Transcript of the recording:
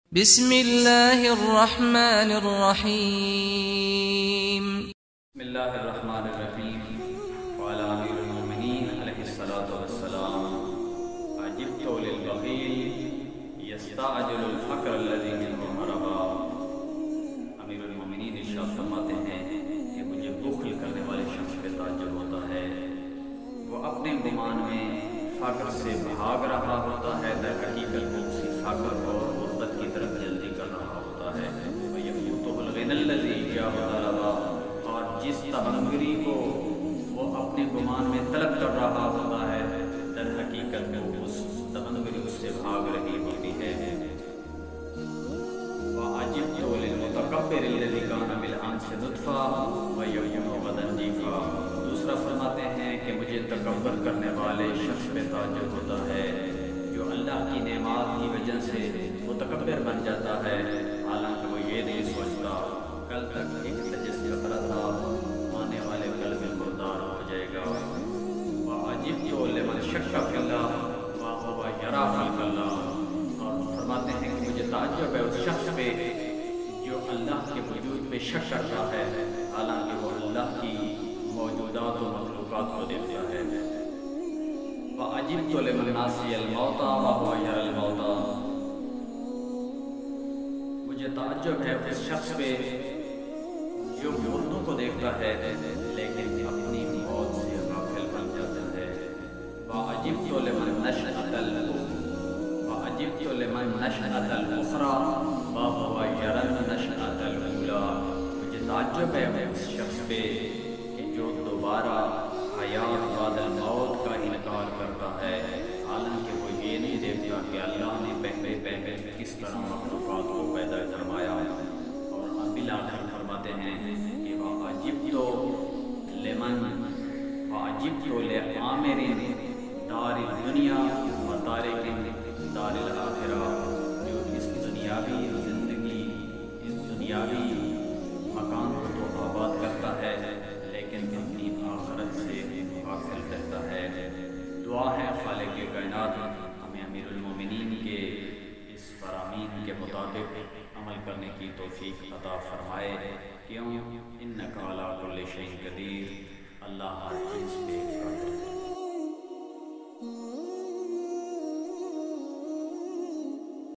بسم الله الرحمن الرحيم. بسم الله الرحمن الرحيم. وعلى أمير المؤمنين عليه الصلاة والسلام. عجبت للبخيل يستعجل الفقر الذي منه هربا. امیر المؤمنین ارشاد فرماتے ہیں کہ مجھے بخل کرنے والے شخص پہ تعجب ہوتا ہے، وہ اپنے گمان میں فقر سے بھاگ رہا ہوتا ہے، در حقیقت وہ اسی فقر اور غربت کی طرف جلدی کر رہا ہوتا ہے۔ وَيَفُوتُهُ الْغِنَى الَّذِي إِيَّاهُ طَلَبَا، اور جس تمنگری کو وہ اپنے گمان میں طلب کر رہا ہوتا ہے، در حقیقت وہ اس تمنگری اس سے بھاگ رہی ہوتی ہے۔ وَعَجِبْتُ لِلْمُتَكَبِّرِ الَّذِي كَانَ بِالْأَمْسِ نُطْفَةً وَيَكُونُ غَدًا جِيفًا۔ دوسرا فرماتے ہیں کہ مجھے تکبر کرنے والے شخص پہ تعجب ہوتا ہے جو اللہ کی نعمات کی وجہ سے متکبر بن جاتا ہے، حالانکہ وہ یہ نہیں سوچتا کل تک ایک نجس کپڑا تھا، آنے والے کل میں مردار ہو جائے گا۔ وَعَجِبْتُ لِمَنْ شَكَّ فِي اللَّهِ وَهُوَ يَرَى خَلْقَ اللَّهِ، اور فرماتے ہیں کہ مجھے تعجب ہے اس شخص پہ جو اللہ کے وجود پہ شک کرتا ہے، حالانکہ وہ اللہ کی موجودات و مخلوقات کو دیکھتا ہے۔ وَعَجِبْتُ لِمَنْ نَاسِيَ الْمَوْتَ وَهُوَ يَرَى الْمَوْتَ، مجھے تعجب ہے اس شخص پہ جو مردوں کو دیکھتا ہے لیکن اپنی موت سے غافل بن جاتا ہے۔ وَعَجِبْتُ لِمَنْ نَشْأَةَ الْأُخْرَى وَهُوَ يَرَى النَّشْأَةَ الْأُولَى، مجھے تعجب ہے اس شخص پہ کہ جو دوبارہ حیات بعد الموت کا انکار کرتا ہے، حالانکہ وہ یہ نہیں دیکھتا کہ اللہ نے پہلے کس طرح مخلوقات کو پیدا فرمایا۔ اور بالآخر فرماتے ہیں کہ وَعَجِبْتُ لِعَامِرٍ دار الدنیا وَتَارِكٍ دار الآخرہ، جو اس دنیاوی زندگی، اس دنیاوی مکان کو تو آباد کرتا ہے لیکن اپنی آخرت سے غافل رہتا ہے۔ دعا ہے خالق کائنات ہمیں امیر المومنین کے اس فرامین کے مطابق عمل کرنے کی توفیق عطا فرمائے، کیوں انک علی کل شیء قدیر، اللہ ہر چیز پہ